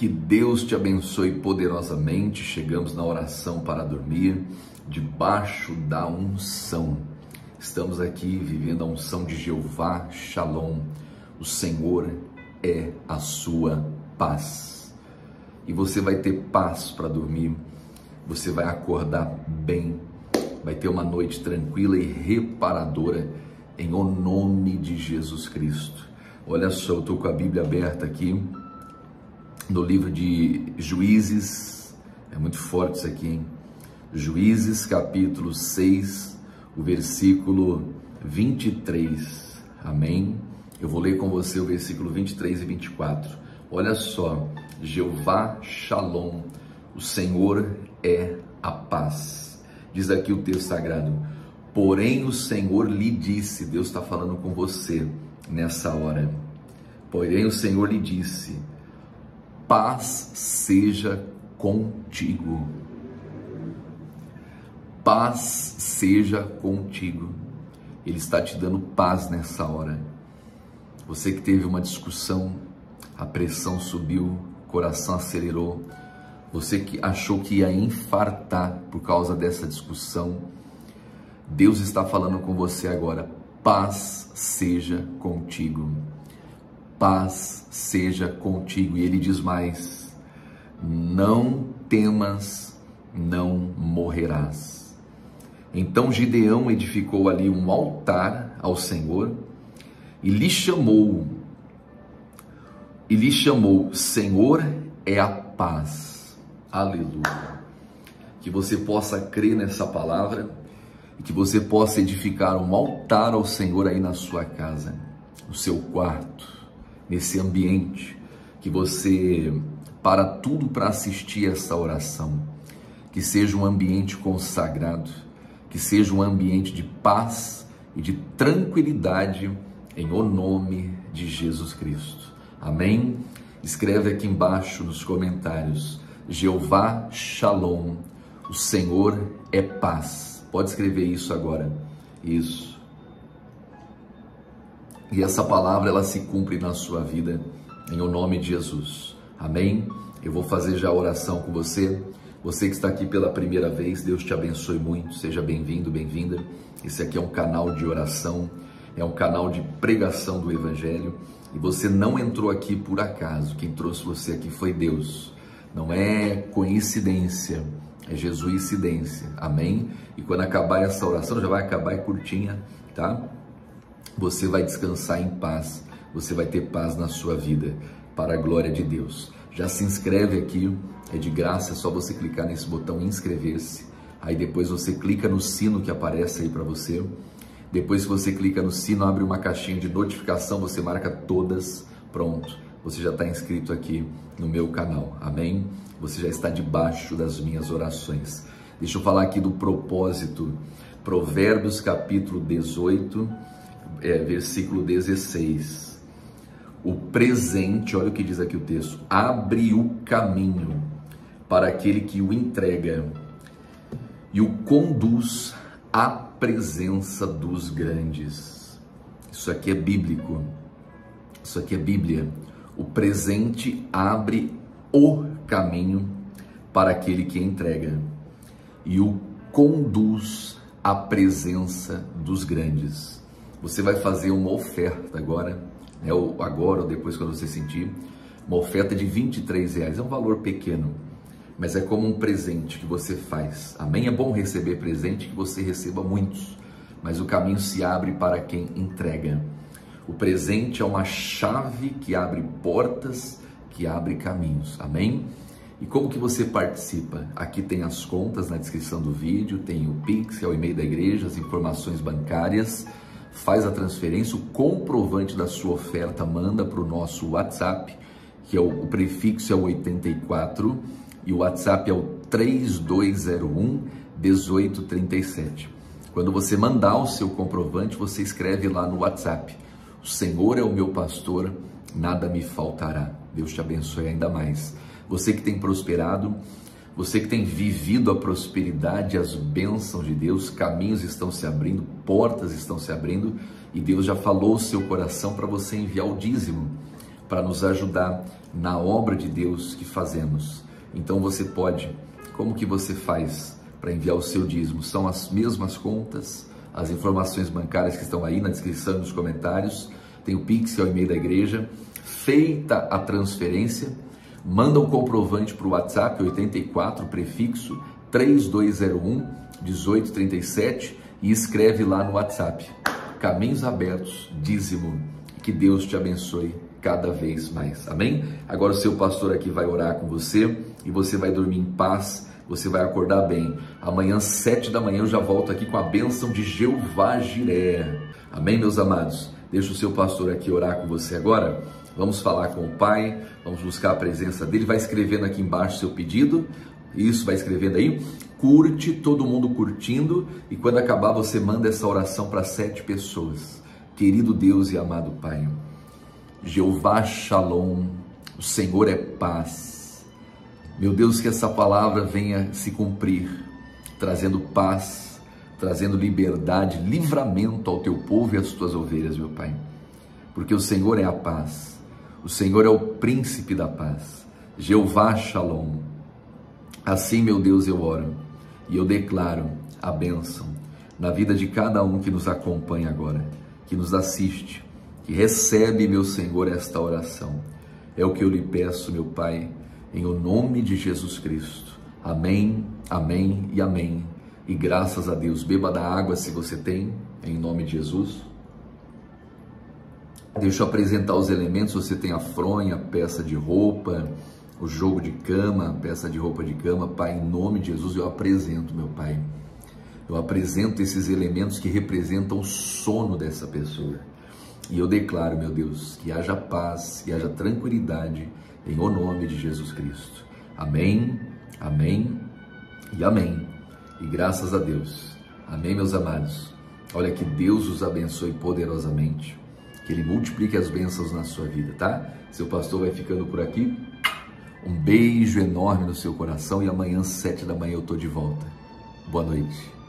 Que Deus te abençoe poderosamente. Chegamos na oração para dormir, debaixo da unção. Estamos aqui vivendo a unção de Jeová Shalom. O Senhor é a sua paz. E você vai ter paz para dormir, você vai acordar bem, vai ter uma noite tranquila e reparadora em o nome de Jesus Cristo. Olha só, eu estou com a Bíblia aberta aqui, no livro de Juízes, é muito forte isso aqui, hein? Juízes capítulo 6, o versículo 23, amém? Eu vou ler com você o versículo 23 e 24, olha só, Jeová Shalom, o Senhor é a paz, diz aqui o texto sagrado, porém o Senhor lhe disse, Deus está falando com você nessa hora, porém o Senhor lhe disse, paz seja contigo. Paz seja contigo. Ele está te dando paz nessa hora. Você que teve uma discussão, a pressão subiu, o coração acelerou. Você que achou que ia infartar por causa dessa discussão. Deus está falando com você agora. Paz seja contigo. Paz seja contigo. E ele diz mais, não temas, não morrerás. Então Gideão edificou ali um altar ao Senhor e lhe chamou, Senhor é a paz. Aleluia. Que você possa crer nessa palavra e que você possa edificar um altar ao Senhor aí na sua casa, no seu quarto, nesse ambiente, que você para tudo para assistir essa oração, que seja um ambiente consagrado, que seja um ambiente de paz e de tranquilidade em o nome de Jesus Cristo. Amém? Escreve aqui embaixo nos comentários, Jeová Shalom, o Senhor é paz. Pode escrever isso agora, isso. E essa palavra, ela se cumpre na sua vida, em o nome de Jesus. Amém? Eu vou fazer já a oração com você. Você que está aqui pela primeira vez, Deus te abençoe muito. Seja bem-vindo, bem-vinda. Esse aqui é um canal de oração, é um canal de pregação do Evangelho. E você não entrou aqui por acaso. Quem trouxe você aqui foi Deus. Não é coincidência, é Jesuicidência. Amém? E quando acabar essa oração, já vai acabar, é curtinha, tá? Você vai descansar em paz, você vai ter paz na sua vida, para a glória de Deus. Já se inscreve aqui, é de graça, é só você clicar nesse botão inscrever-se, aí depois você clica no sino que aparece aí para você, depois que você clica no sino, abre uma caixinha de notificação, você marca todas, pronto, você já está inscrito aqui no meu canal, amém? Você já está debaixo das minhas orações. Deixa eu falar aqui do propósito, Provérbios capítulo 18, versículo 16, o presente, olha o que diz aqui o texto, abre o caminho para aquele que o entrega e o conduz à presença dos grandes. Isso aqui é bíblico, isso aqui é Bíblia. O presente abre o caminho para aquele que entrega e o conduz à presença dos grandes. Você vai fazer uma oferta agora, né? Ou agora ou depois quando você sentir, uma oferta de R$23, é um valor pequeno, mas é como um presente que você faz, amém? É bom receber presente, que você receba muitos, mas o caminho se abre para quem entrega. O presente é uma chave que abre portas, que abre caminhos, amém? E como que você participa? Aqui tem as contas na descrição do vídeo, tem o Pix, que é o e-mail da igreja, as informações bancárias, faz a transferência, o comprovante da sua oferta, manda para o nosso WhatsApp, que é o prefixo é o 84 e o WhatsApp é o 3201-1837. Quando você mandar o seu comprovante, você escreve lá no WhatsApp, o Senhor é o meu pastor, nada me faltará. Deus te abençoe ainda mais. Você que tem prosperado, você que tem vivido a prosperidade, as bênçãos de Deus, caminhos estão se abrindo, portas estão se abrindo, e Deus já falou o seu coração para você enviar o dízimo para nos ajudar na obra de Deus que fazemos. Então você pode, como que você faz para enviar o seu dízimo? São as mesmas contas, as informações bancárias que estão aí na descrição e nos comentários. Tem o Pix, que é o e-mail da igreja. Feita a transferência, manda um comprovante para o WhatsApp 84, prefixo 3201 1837 e escreve lá no WhatsApp: Caminhos Abertos, dízimo. Que Deus te abençoe cada vez mais. Amém? Agora o seu pastor aqui vai orar com você e você vai dormir em paz, você vai acordar bem. Amanhã, 7 da manhã, eu já volto aqui com a bênção de Jeová Jiré. Amém, meus amados? Deixa o seu pastor aqui orar com você agora. Vamos falar com o Pai, vamos buscar a presença dele. Vai escrevendo aqui embaixo seu pedido. Isso, vai escrevendo aí. Curte, todo mundo curtindo. E quando acabar, você manda essa oração para 7 pessoas. Querido Deus e amado Pai, Jeová Shalom, o Senhor é paz. Meu Deus, que essa palavra venha se cumprir, trazendo paz, trazendo liberdade, livramento ao teu povo e às tuas ovelhas, meu Pai. Porque o Senhor é a paz, o Senhor é o príncipe da paz. Jeová Shalom. Assim, meu Deus, eu oro e eu declaro a bênção na vida de cada um que nos acompanha agora, que nos assiste, que recebe, meu Senhor, esta oração. É o que eu lhe peço, meu Pai, em o nome de Jesus Cristo. Amém, amém e amém. E graças a Deus. Beba da água se você tem, em nome de Jesus. Deixa eu apresentar os elementos. Você tem a fronha, peça de roupa, o jogo de cama, peça de roupa de cama. Pai, em nome de Jesus, eu apresento, meu Pai. Eu apresento esses elementos que representam o sono dessa pessoa. E eu declaro, meu Deus, que haja paz, que haja tranquilidade, em o nome de Jesus Cristo. Amém, amém e amém. E graças a Deus. Amém, meus amados. Olha, que Deus os abençoe poderosamente. Que Ele multiplique as bênçãos na sua vida, tá? Seu pastor vai ficando por aqui. Um beijo enorme no seu coração e amanhã, 7 da manhã, eu tô de volta. Boa noite.